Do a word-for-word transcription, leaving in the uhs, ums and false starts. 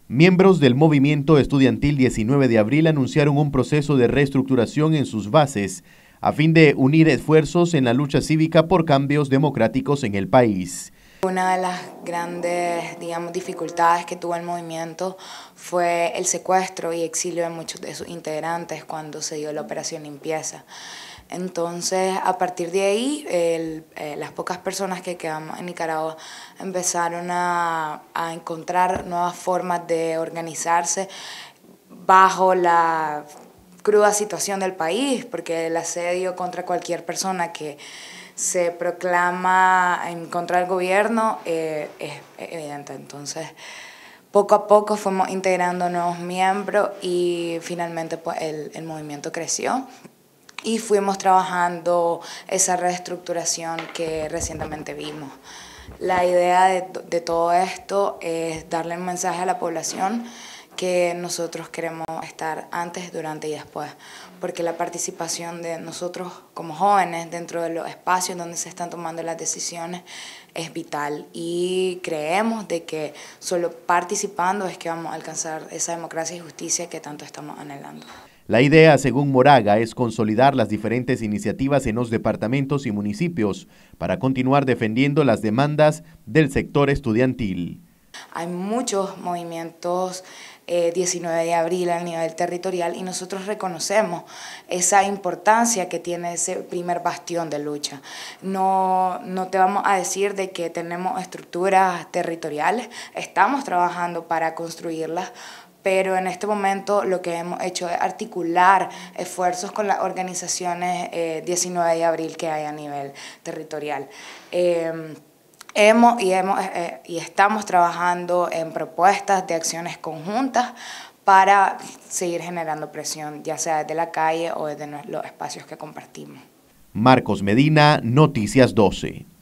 Miembros del movimiento estudiantil diecinueve de abril anunciaron un proceso de reestructuración en sus bases a fin de unir esfuerzos en la lucha cívica por cambios democráticos en el país. Una de las grandes, digamos, dificultades que tuvo el movimiento fue el secuestro y exilio de muchos de sus integrantes cuando se dio la operación Limpieza. Entonces, a partir de ahí, el, eh, las pocas personas que quedamos en Nicaragua empezaron a, a encontrar nuevas formas de organizarse bajo la cruda situación del país, porque el asedio contra cualquier persona que se proclama en contra del gobierno eh, es evidente. Entonces, poco a poco fuimos integrando nuevos miembros y finalmente pues, el, el movimiento creció y fuimos trabajando esa reestructuración que recientemente vimos. La idea de, de todo esto es darle un mensaje a la población que nosotros queremos estar antes, durante y después, porque la participación de nosotros como jóvenes dentro de los espacios donde se están tomando las decisiones es vital y creemos de que solo participando es que vamos a alcanzar esa democracia y justicia que tanto estamos anhelando. La idea, según Moraga, es consolidar las diferentes iniciativas en los departamentos y municipios para continuar defendiendo las demandas del sector estudiantil. Hay muchos movimientos eh, diecinueve de abril a nivel territorial y nosotros reconocemos esa importancia que tiene ese primer bastión de lucha. No, no te vamos a decir de que tenemos estructuras territoriales, estamos trabajando para construirlas, pero en este momento lo que hemos hecho es articular esfuerzos con las organizaciones eh, diecinueve de abril que hay a nivel territorial. Eh, Hemos y, hemos eh, y estamos trabajando en propuestas de acciones conjuntas para seguir generando presión, ya sea desde la calle o desde los espacios que compartimos. Marcos Medina, Noticias doce.